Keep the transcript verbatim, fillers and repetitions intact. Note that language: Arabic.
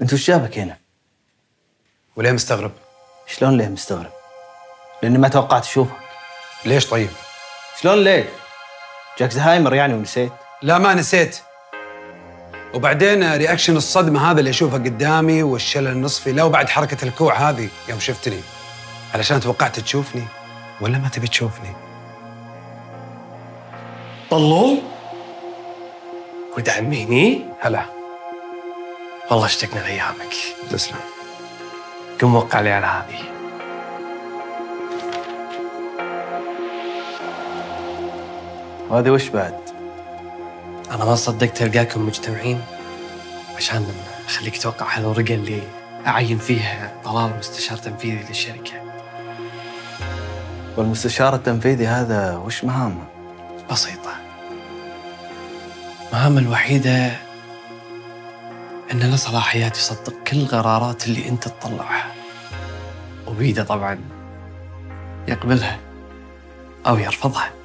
انت وش جابك هنا؟ وليه مستغرب؟ شلون ليه مستغرب؟ لاني ما توقعت اشوفك. ليش طيب؟ شلون ليه؟ جاك زهايمر يعني ونسيت؟ لا ما نسيت. وبعدين رياكشن الصدمة هذا اللي اشوفه قدامي والشلل النصفي، لا وبعد حركة الكوع هذه يوم شفتني، علشان توقعت تشوفني ولا ما تبي تشوفني؟ طلول؟ ولد عمي هني؟ هلا. والله اشتقنا لايامك. تسلم. قم وقع لي على هذه. وهذه وش بعد؟ انا ما صدقت القاكم مجتمعين عشان اخليك توقع على الورقه اللي اعين فيها طلال مستشار تنفيذي للشركه. والمستشار التنفيذي هذا وش مهامه؟ بسيطه. مهامه الوحيده ان له صلاحيات يصدق كل القرارات اللي انت تطلعها، وبيده طبعا يقبلها او يرفضها.